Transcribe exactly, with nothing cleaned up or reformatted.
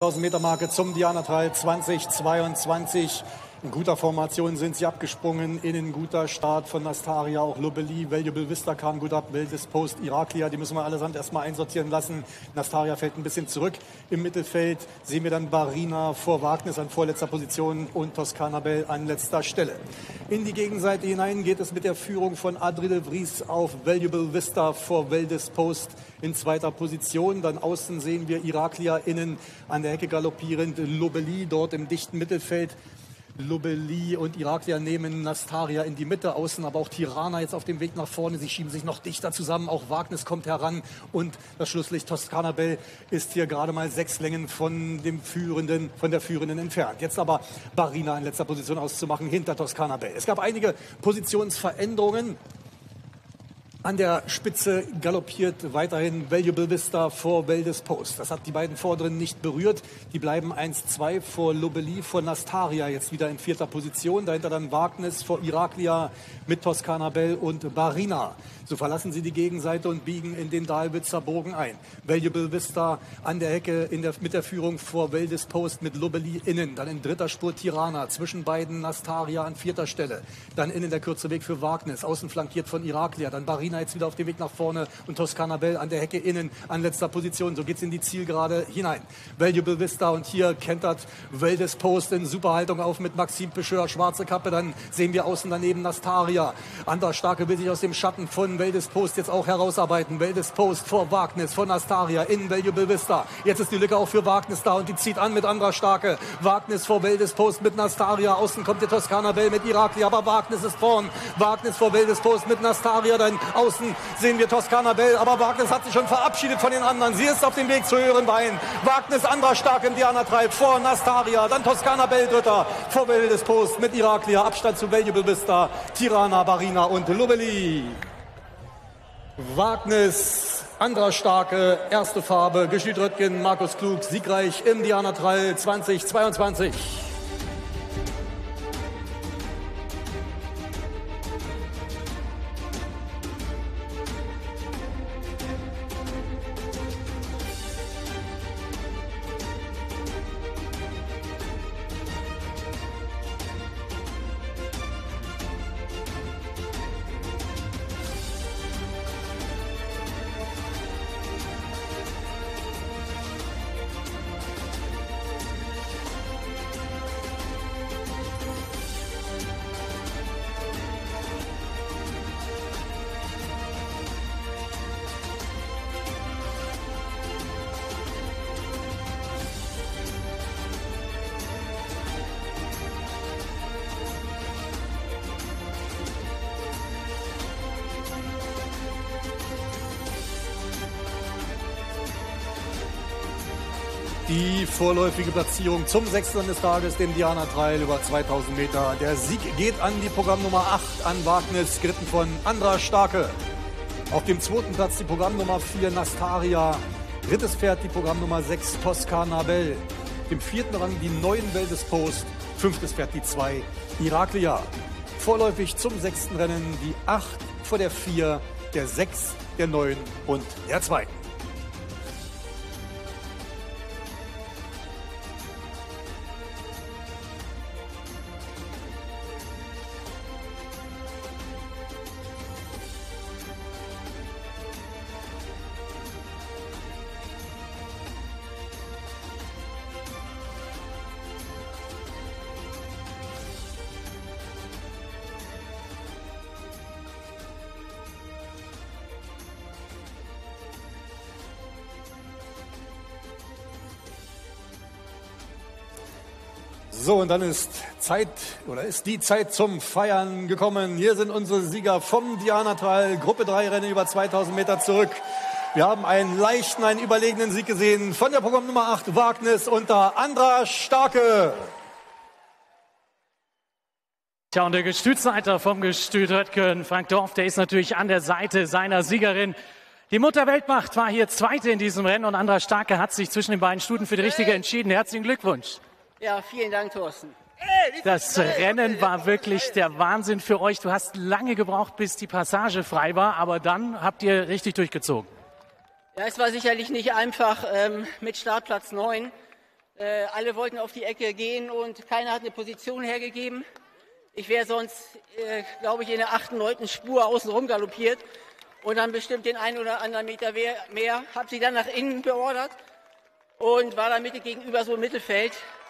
tausend Meter Marke zum Diana Trail zweitausendzweiundzwanzig. In guter Formation sind sie abgesprungen. Innen guter Start von Nastaria, auch Lobely, Valuable Vista kam gut ab, Wildest Post, Iraklia, die müssen wir allesamt erstmal einsortieren lassen. Nastaria fällt ein bisschen zurück. Im Mittelfeld sehen wir dann Barina vor Wagnis an vorletzter Position und Toscana Bell an letzter Stelle. In die Gegenseite hinein geht es mit der Führung von Adrien de Vries auf Valuable Vista vor Wildest Post in zweiter Position. Dann außen sehen wir Iraklia, innen an der Hecke galoppierend Lobely, dort im dichten Mittelfeld. Lobely und Iraklia nehmen Nastaria in die Mitte, außen aber auch Tirana jetzt auf dem Weg nach vorne. Sie schieben sich noch dichter zusammen, auch Wagnis kommt heran und das Schlusslicht Toscana Bell ist hier gerade mal sechs Längen von dem Führenden, von der Führenden entfernt. Jetzt aber Barina in letzter Position auszumachen hinter Toscana Bell. Es gab einige Positionsveränderungen. An der Spitze galoppiert weiterhin Valuable Vista vor Wildest Post. Das hat die beiden Vorderen nicht berührt. Die bleiben eins zwei vor Lobely, vor Nastaria jetzt wieder in vierter Position. Dahinter dann Wagnis vor Iraklia mit Toscana Bell und Barina. So verlassen sie die Gegenseite und biegen in den Dahlwitzer Bogen ein. Valuable Vista an der Hecke in der, mit der Führung vor Wildest Post mit Lobely innen. Dann in dritter Spur Tirana, zwischen beiden Nastaria an vierter Stelle. Dann innen der kurze Weg für Wagnis, außen flankiert von Iraklia. Dann Barina jetzt wieder auf dem Weg nach vorne und Toscana Bell an der Hecke innen an letzter Position. So geht's in die Zielgerade hinein. Valuable Vista und hier kentert Wildest Post in Superhaltung auf mit Maxime Pecheur, schwarze Kappe. Dann sehen wir außen daneben Nastaria. Anderer Starke will sich aus dem Schatten von Wildest Post jetzt auch herausarbeiten. Wildest Post vor Wagnis, von Nastaria in Valuable Vista. Jetzt ist die Lücke auch für Wagnis da und die zieht an mit anderer Starke. Wagnis vor Wildest Post mit Nastaria. Außen kommt der Toscana Bell mit Iraklia, aber Wagnis ist vorn. Wagnis vor Wildest Post mit Nastaria. Dann außen sehen wir Toscana Bell, aber Wagnis hat sich schon verabschiedet von den anderen. Sie ist auf dem Weg zu höheren Beinen. Wagnis anderer Stark im Diana Trail vor Nastaria. Dann Toscana Bell dritter vor Wildest Post mit Iraklia. Abstand zu Valuable Vista, Tirana, Barina und Lobely. Wagnis, anderer Starke, erste Farbe, Gestüt Röttgen, Markus Klug, siegreich im Diana Trail zweitausendzweiundzwanzig. Die vorläufige Platzierung zum sechsten des Tages, dem Diana Trail über zweitausend Meter. Der Sieg geht an die Programmnummer acht, an Wagnis, geritten von Andra Starke. Auf dem zweiten Platz die Programmnummer vier, Nastaria. Drittes Pferd die Programmnummer sechs, Toscana Bell. Im vierten Rang die neun Wildest Post. Fünftes Pferd die zwei, Iraklia. Vorläufig zum sechsten Rennen die acht vor der vier, der sechs, der neun und der zwei. So, und dann ist Zeit, oder ist die Zeit zum Feiern gekommen. Hier sind unsere Sieger vom Diana Trail, Gruppe drei Rennen über zweitausend Meter zurück. Wir haben einen leichten, einen überlegenen Sieg gesehen von der Programmnummer acht, Wagnis unter Andra Starke. Tja, und der Gestütseiter vom Gestüt Röttgen, Frank Dorf, der ist natürlich an der Seite seiner Siegerin. Die Mutter Weltmacht war hier Zweite in diesem Rennen und Andra Starke hat sich zwischen den beiden Stuten für die richtige entschieden. Herzlichen Glückwunsch. Ja, vielen Dank, Thorsten. Das Rennen war wirklich der Wahnsinn für euch. Du hast lange gebraucht, bis die Passage frei war, aber dann habt ihr richtig durchgezogen. Ja, es war sicherlich nicht einfach ähm, mit Startplatz neun. Äh, alle wollten auf die Ecke gehen und keiner hat eine Position hergegeben. Ich wäre sonst, äh, glaube ich, in der achten, neunten Spur außenrum galoppiert und dann bestimmt den einen oder anderen Meter mehr. Habe sie dann nach innen beordert und war dann Mitte gegenüber so im Mittelfeld.